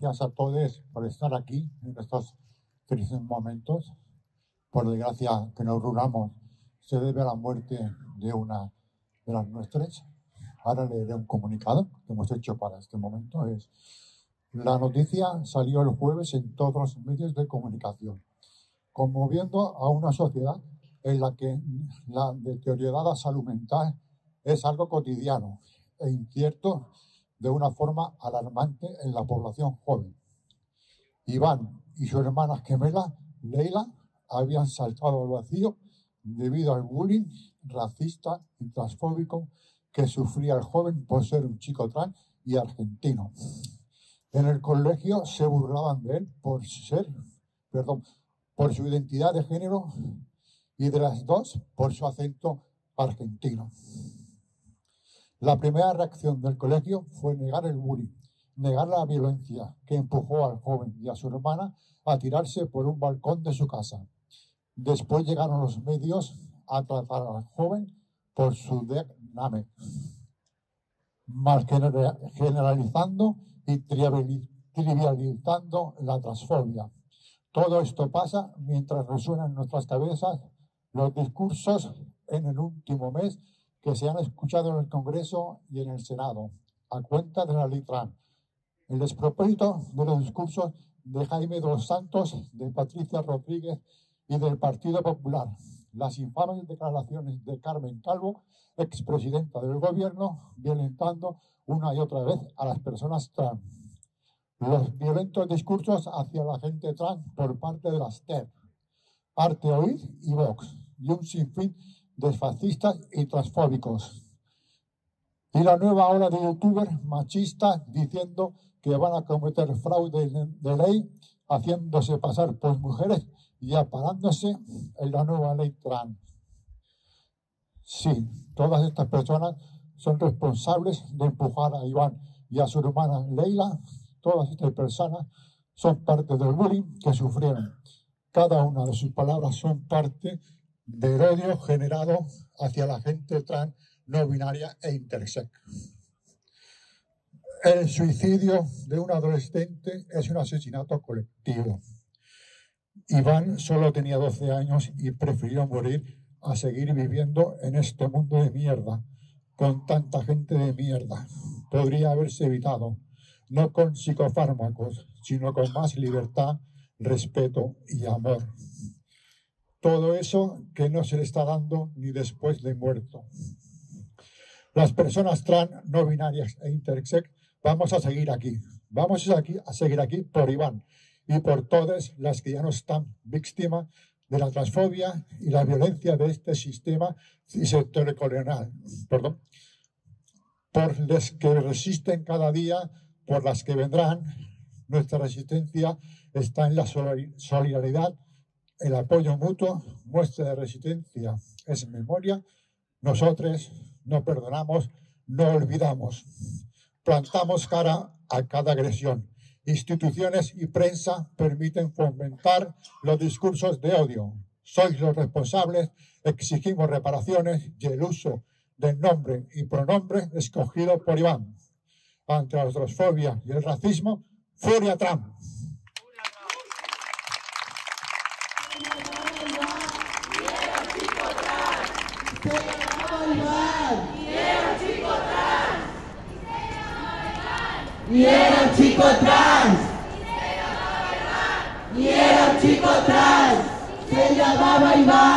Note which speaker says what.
Speaker 1: gracias a todos por estar aquí en estos tristes momentos. Por desgracia, que nos reunamos se debe a la muerte de una de las nuestras. Ahora leeré un comunicado que hemos hecho para este momento. La noticia salió el jueves en todos los medios de comunicación, conmoviendo a una sociedad en la que la deteriorada salud mental es algo cotidiano e incierto de una forma alarmante en la población joven. Iván y su hermana gemela, Leila, habían saltado al vacío debido al bullying racista y transfóbico que sufría el joven por ser un chico trans y argentino. En el colegio se burlaban de él por su identidad de género y de las dos por su acento argentino. La primera reacción del colegio fue negar el bullying, negar la violencia que empujó al joven y a su hermana a tirarse por un balcón de su casa. Después llegaron los medios a tratar al joven por su DNAME, mal generalizando y trivializando la transfobia. Todo esto pasa mientras resuenan en nuestras cabezas los discursos en el último mes que se han escuchado en el Congreso y en el Senado, a cuenta de la ley trans. El despropósito de los discursos de Jaime dos Santos, de Patricia Rodríguez y del Partido Popular. Las infames declaraciones de Carmen Calvo, expresidenta del gobierno, violentando una y otra vez a las personas trans. Los violentos discursos hacia la gente trans por parte de las TER, Arte Oír y Vox, y un sinfín de fascistas y transfóbicos. Y la nueva ola de youtubers machistas diciendo que van a cometer fraude de ley, haciéndose pasar por mujeres y amparándose en la nueva ley trans. Sí, todas estas personas son responsables de empujar a Iván y a su hermana Leila. Todas estas personas son parte del bullying que sufrieron. Cada una de sus palabras son parte del odio generado hacia la gente trans, no binaria e intersex. El suicidio de un adolescente es un asesinato colectivo. Iván solo tenía 12 años y prefirió morir a seguir viviendo en este mundo de mierda, con tanta gente de mierda. Podría haberse evitado, no con psicofármacos, sino con más libertad, respeto y amor. Todo eso que no se le está dando ni después de muerto. Las personas trans, no binarias e intersex vamos a seguir aquí. Vamos a seguir aquí por Iván y por todas las que ya no están víctimas de la transfobia y la violencia de este sistema cisheterocolonial. Por las que resisten cada día, por las que vendrán. Nuestra resistencia está en la solidaridad, el apoyo mutuo. Nuestra resistencia es memoria. Nosotros no perdonamos, no olvidamos. Plantamos cara a cada agresión. Instituciones y prensa permiten fomentar los discursos de odio. Sois los responsables, exigimos reparaciones y el uso del nombre y pronombre escogido por Iván. Ante la transfobia y el racismo, furia Trump.
Speaker 2: Y era un chico trans. Y era un chico trans. Se llamaba Iván.